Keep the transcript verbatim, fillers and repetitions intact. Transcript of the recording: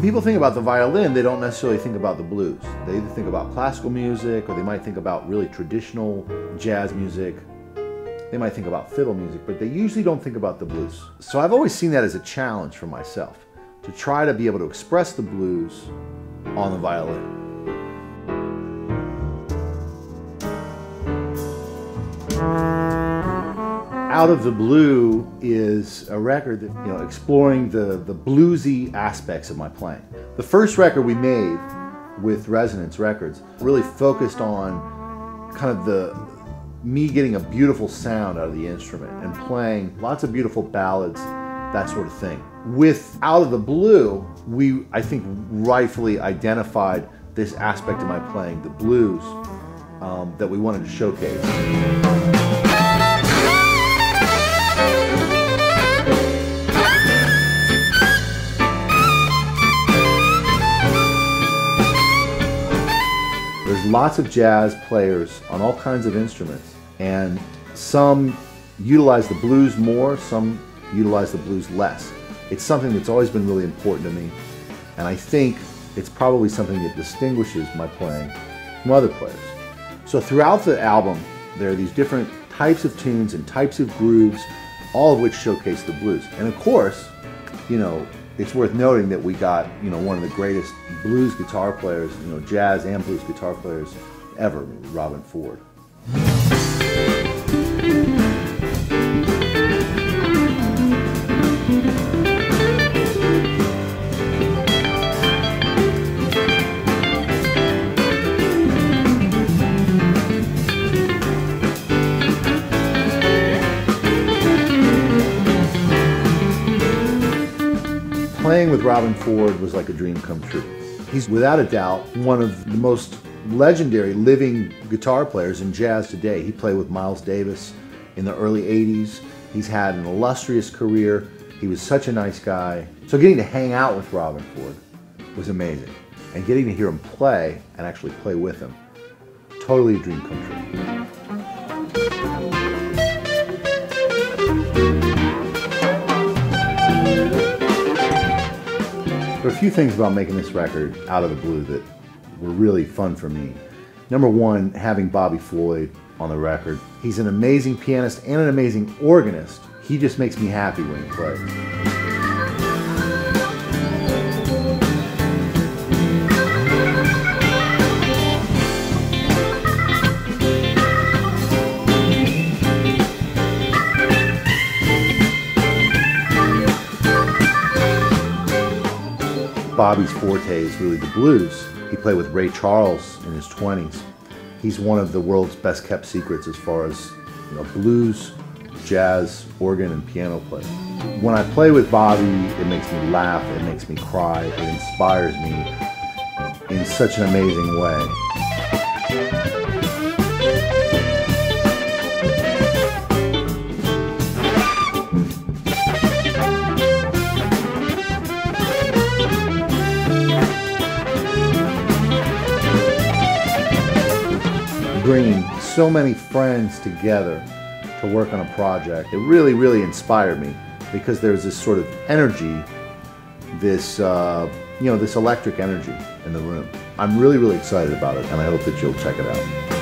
people think about the violin, they don't necessarily think about the blues. They either think about classical music, or they might think about really traditional jazz music. They might think about fiddle music, but they usually don't think about the blues. So I've always seen that as a challenge for myself, to try to be able to express the blues on the violin. Out of the Blue is a record that, you know, exploring the, the bluesy aspects of my playing. The first record we made with Resonance Records really focused on kind of the me getting a beautiful sound out of the instrument and playing lots of beautiful ballads, that sort of thing. With Out of the Blue, we, I think, rightfully identified this aspect of my playing, the blues, um, that we wanted to showcase. There's lots of jazz players on all kinds of instruments, and some utilize the blues more, some utilize the blues less. It's something that's always been really important to me, and I think it's probably something that distinguishes my playing from other players. So throughout the album, there are these different types of tunes and types of grooves, all of which showcase the blues. And of course, you know, it's worth noting that we got, you know, one of the greatest blues guitar players, you know, jazz and blues guitar players ever, Robben Ford. Playing with Robben Ford was like a dream come true. He's without a doubt one of the most legendary living guitar players in jazz today. He played with Miles Davis in the early eighties. He's had an illustrious career. He was such a nice guy. So getting to hang out with Robben Ford was amazing. And getting to hear him play and actually play with him, totally a dream come true. There are a few things about making this record, Out of the Blue, that were really fun for me. Number one, having Bobby Floyd on the record. He's an amazing pianist and an amazing organist. He just makes me happy when he plays. Bobby's forte is really the blues. He played with Ray Charles in his twenties. He's one of the world's best kept secrets as far as, you know, blues, jazz, organ, and piano play. When I play with Bobby, it makes me laugh, it makes me cry, it inspires me in such an amazing way. Bringing so many friends together to work on a project, it really, really inspired me, because there's this sort of energy, this, uh, you know, this electric energy in the room. I'm really, really excited about it, and I hope that you'll check it out.